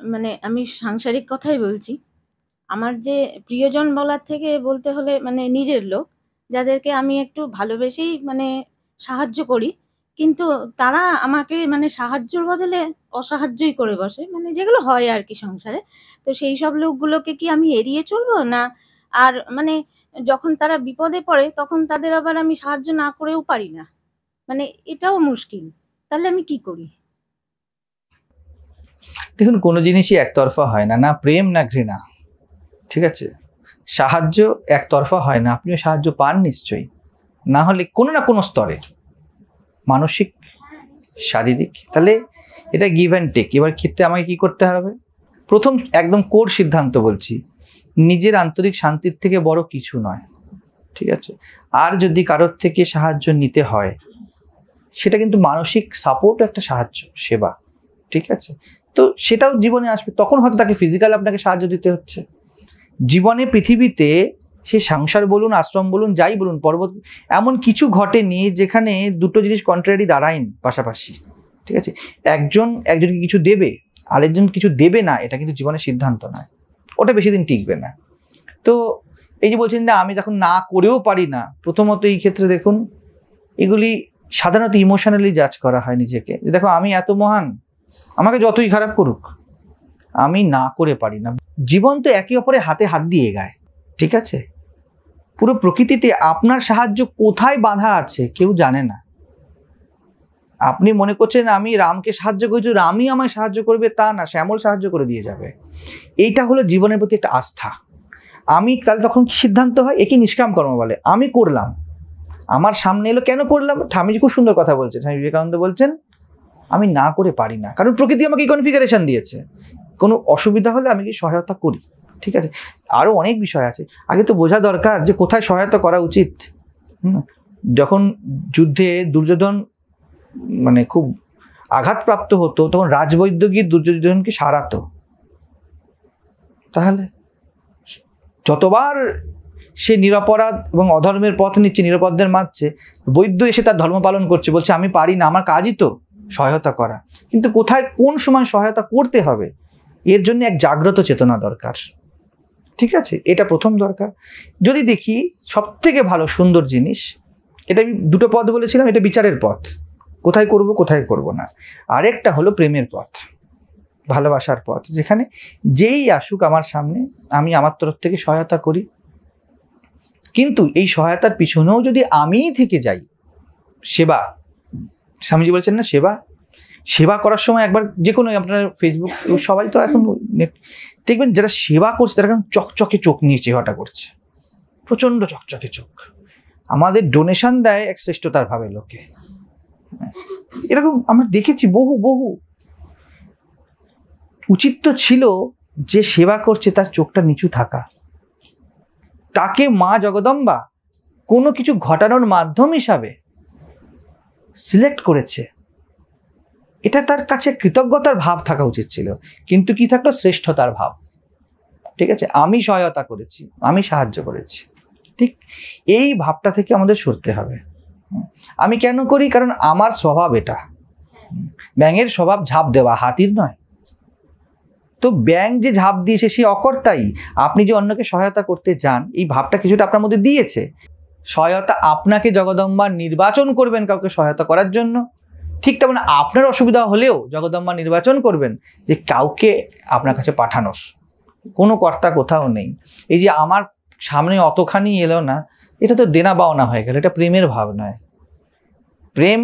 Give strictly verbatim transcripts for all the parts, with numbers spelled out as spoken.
মানে আমি সাংসারিক কথাই বলছি। আমার যে প্রিয়জন বলার থেকে বলতে হলে মানে নিজের লোক, যাদেরকে আমি একটু ভালোবেসেই মানে সাহায্য করি, কিন্তু তারা আমাকে মানে সাহায্যর বদলে অসাহায্যই করে বসে, মানে যেগুলো হয় আর কি সংসারে। তো সেই সব লোকগুলোকে কি আমি এড়িয়ে চলবো না? আর মানে যখন তারা বিপদে পড়ে তখন তাদের আবার আমি সাহায্য না করেও পারি না, মানে এটাও মুশকিল। তাহলে আমি কি করি? দেখুন, কোনো জিনিসই একতরফা হয় না, না প্রেম না ঘৃণা, ঠিক আছে? সাহায্য একতরফা হয় না, আপনিও সাহায্য পান নিশ্চয়ই, না হলে কোনো না কোনো স্তরে, মানসিক, শারীরিক। তাহলে এটা গিভ অ্যান্ড টেক। এবার ক্ষেত্রে আমাকে কি করতে হবে? প্রথম একদম কোর সিদ্ধান্ত বলছি, নিজের আন্তরিক শান্তির থেকে বড় কিছু নয়, ঠিক আছে? আর যদি কারোর থেকে সাহায্য নিতে হয়, সেটা কিন্তু মানসিক সাপোর্ট একটা সাহায্য, সেবা, ঠিক আছে? তো সেটাও জীবনে আসবে, তখন হয়তো তাকে ফিজিক্যাল আপনাকে সাহায্য দিতে হচ্ছে। জীবনে পৃথিবীতে সে সংসার বলুন, আশ্রম বলুন, যাই বলুন, পর্বত, এমন কিছু ঘটেনি যেখানে দুটো জিনিস কন্ট্রারি দাঁড়ায়নি পাশাপাশি, ঠিক আছে? একজন একজনকে কিছু দেবে, আরেকজন কিছু দেবে না, এটা কিন্তু জীবনের সিদ্ধান্ত নয়, ওটা বেশি দিন টিকবে না। তো এই যে বলছেন যে আমি যখন না করেও পারি না, প্রথমত এই ক্ষেত্রে দেখুন, এগুলি সাধারণত ইমোশনালি জাজ করা হয় নিজেকে। দেখো, আমি এত মহান, আমাকে যতই খারাপ করুক, আমি না করে পারি না। জীবন তো একে অপরে হাতে হাত দিয়ে গায়, ঠিক আছে? পুরো প্রকৃতিতে আপনার সাহায্য কোথায় বাধা আছে কেউ জানে না। আপনি মনে করছেন আমি রামকে সাহায্য করছি, রামই আমায় সাহায্য করবে, তা না, শ্যামল সাহায্য করে দিয়ে যাবে। এইটা হলো জীবনের প্রতি একটা আস্থা। আমি তাহলে তখন কি সিদ্ধান্ত হয়? একে নিষ্কাম কর্ম বলে। আমি করলাম, আমার সামনে এলো, কেন করলাম? স্বামীজি খুব সুন্দর কথা বলছেন, স্বামী বিবেকানন্দ বলছেন, আমি না করে পারি না, কারণ প্রকৃতি আমাকে এই কনফিগারেশন দিয়েছে। কোনো অসুবিধা হলে আমি কি সহায়তা করি, ঠিক আছে? আরও অনেক বিষয় আছে, আগে তো বোঝা দরকার যে কোথায় সহায়তা করা উচিত। যখন যুদ্ধে দুর্যোধন মানে খুব আঘাতপ্রাপ্ত হতো, তখন রাজবৈদ্য গিয়ে দুর্যোধনকে সারাতো। তাহলে যতবার সে নিরপরাধ এবং অধর্মের পথ নিচ্ছে, নিরাপদদের মারছে, বৈদ্য এসে তার ধর্ম পালন করছে, বলছে আমি পারি না, আমার কাজই তো সহায়তা করা। কিন্তু কোথায় কোন সময় সহায়তা করতে হবে, এর জন্য এক জাগ্রত চেতনা দরকার, ঠিক আছে? এটা প্রথম দরকার। যদি দেখি সব থেকে ভালো সুন্দর জিনিস, এটা আমি দুটো পথ বলেছিলাম, এটা বিচারের পথ, কোথায় করব কোথায় করব না। আরেকটা হলো প্রেমের পথ, ভালোবাসার পথ, যেখানে যেই আসুক আমার সামনে আমি আমার তরফ থেকে সহায়তা করি। কিন্তু এই সহায়তার পিছনেও যদি আমিই থেকে যাই, সেবা, স্বামীজি বলছেন না, সেবা সেবা করার সময় একবার যে কোনো আপনার ফেসবুক, সবাই তো এখন দেখবেন যারা সেবা করছে তারা এখন চকচকে চোখ নিয়ে সেবাটা করছে, প্রচণ্ড চকচকে চোখ। আমাদের ডোনেশন দেয় এক শ্রেষ্ঠতার ভাবে লোকে, এরকম আমরা দেখেছি বহু বহু। উচিত তো ছিল যে সেবা করছে তার চোখটা নিচু থাকা, তাকে মা জগদম্বা কোনো কিছু ঘটানোর মাধ্যম হিসাবে সিলেক্ট করেছে, এটা তার কাছে কৃতজ্ঞতার ভাব থাকা উচিত ছিল। কিন্তু কি থাকলো? শ্রেষ্ঠতার ভাব, ঠিক আছে? আমি সহায়তা করেছি, আমি সাহায্য করেছি, ঠিক এই ভাবটা থেকে আমাদের সরতে হবে। আমি কেন করি? কারণ আমার স্বভাব এটা। ব্যাঙের স্বভাব ঝাঁপ দেওয়া, হাতির নয়। তো ব্যাঙ যে ঝাঁপ দিয়েছে সে অকর্তাই। আপনি যে অন্যকে সহায়তা করতে চান, এই ভাবটা কিছুটা আপনার মধ্যে দিয়েছে। সহায়তা আপনাকে জগদম্বা নির্বাচন করবেন কাউকে সহায়তা করার জন্য, ঠিক তেমন আপনার অসুবিধা হলেও জগদম্বা নির্বাচন করবেন যে কাউকে আপনার কাছে পাঠানোর। কোনো কর্তা কোথাও নেই। এই যে আমার সামনে অতখানি এলো না, এটা তো দেনা পাওনা হয়ে গেল, এটা প্রেমের ভাব নয়। প্রেম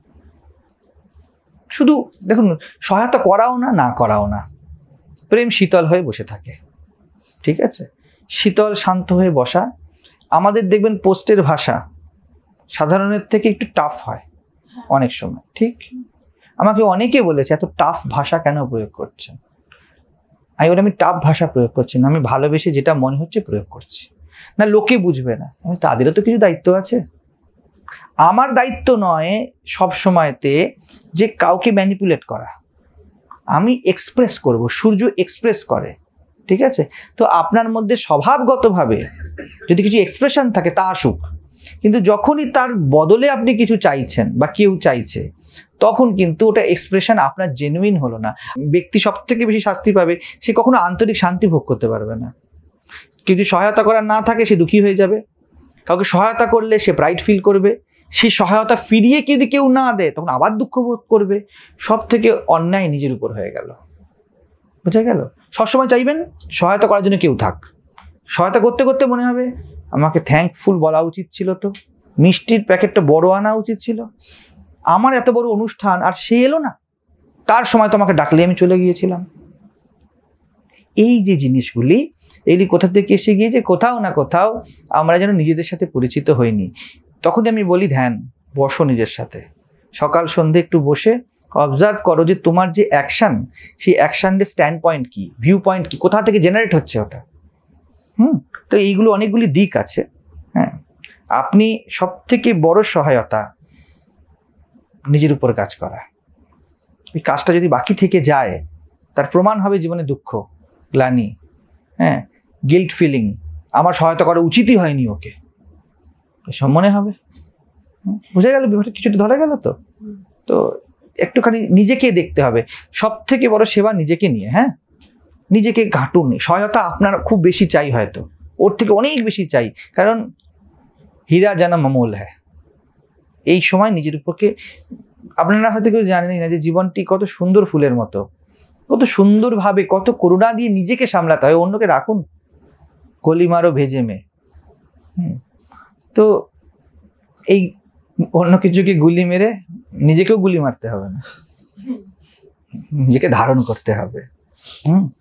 শুধু দেখুন, সহায়তা করাও না, না করাও না, প্রেম শীতল হয়ে বসে থাকে, ঠিক আছে? শীতল শান্ত হয়ে বসা। আমাদের দেখবেন পোস্টের ভাষা সাধারণের থেকে একটু টাফ হয় অনেক সময়, ঠিক? আমাকে অনেকে বলেছে এত টাফ ভাষা কেন প্রয়োগ করছেন। আমি বলি আমি টাফ ভাষা প্রয়োগ করছি না, আমি ভালোবেসে যেটা মনে হচ্ছে প্রয়োগ করছি। না, লোকে বুঝবে না, আমি তাদেরও তো কিছু দায়িত্ব আছে। আমার দায়িত্ব নয় সব সময়তে যে কাউকে ম্যানিপুলেট করা, আমি এক্সপ্রেস করব, সূর্য এক্সপ্রেস করে, ঠিক আছে? তো আপনার মধ্যে স্বভাবগতভাবে যদি কিছু এক্সপ্রেশন থাকে তা আসুক, কিন্তু যখনই তার বদলে আপনি কিছু চাইছেন বা কেউ চাইছে, তখন কিন্তু ওটা এক্সপ্রেশন আপনার জেনুইন হলো না। ব্যক্তি সব থেকে বেশি শাস্তি পাবে সে কখনো আন্তরিক শান্তি ভোগ করতে পারবে না। যদি সহায়তা করার না থাকে সে দুঃখী হয়ে যাবে, কাউকে সহায়তা করলে সে প্রাইড ফিল করবে, সেই সহায়তা ফিরিয়ে যদি কেউ না দেয় তখন আবার দুঃখ বোধ করবে। সব থেকে অন্যায় নিজের উপর হয়ে গেল। বুঝা গেল? সবসময় চাইবেন সহায়তা করার জন্য কেউ থাক। সহায়তা করতে করতে মনে হবে আমাকে থ্যাঙ্কফুল বলা উচিত ছিল, তো মিষ্টির প্যাকেটটা বড় আনা উচিত ছিল, আমার এত বড় অনুষ্ঠান আর সে এলো না, তার সময় তো আমাকে ডাকলে আমি চলে গিয়েছিলাম। এই যে জিনিসগুলি এগুলি কোথা থেকে এসে গিয়েছে, কোথাও না কোথাও আমরা যেন নিজেদের সাথে পরিচিত হইনি। তখন আমি বলি ধ্যান, বসো নিজের সাথে, সকাল সন্ধে একটু বসে অবজার্ভ করো যে তোমার যে অ্যাকশান, সেই অ্যাকশানের স্ট্যান্ড পয়েন্ট কী, ভিউ পয়েন্ট কী, কোথা থেকে জেনারেট হচ্ছে ওটা। হুম তো এইগুলো অনেকগুলি দিক আছে। হ্যাঁ, আপনি সব থেকে বড় সহায়তা নিজের উপর কাজ করা। এই কাজটা যদি বাকি থেকে যায় তার প্রমাণ হবে জীবনে দুঃখ, গ্লানি, হ্যাঁ, গিল্ট ফিলিং, আমার সহায়তা করা উচিতই হয়নি ওকে, এসব মনে হবে। বুঝে গেল ব্যাপারটা, কিছুটা ধরা গেল। তো তো একটুখানি নিজেকে দেখতে হবে। সব থেকে বড় সেবা নিজেকে নিয়ে। হ্যাঁ, নিজেকে ঘাটুন। সহায়তা আপনার খুব বেশি চাই, হয়তো ওর থেকে অনেক বেশি চাই, কারণ হীরা জানা মামুল হ্যায়। এই সময় নিজের উপরকে, আপনারা হয়তো কেউ জানেনই না যে জীবনটি কত সুন্দর ফুলের মতো, কত সুন্দরভাবে, কত করুণা দিয়ে নিজেকে সামলাতে হয়। অন্যকে রাখুন, গলি মারো ভেজে মে। হুম তো এই অন্য কিছুকে গুলি মেরে নিজেকেও গুলি মারতে হবে না, নিজেকে ধারণ করতে হবে। হুম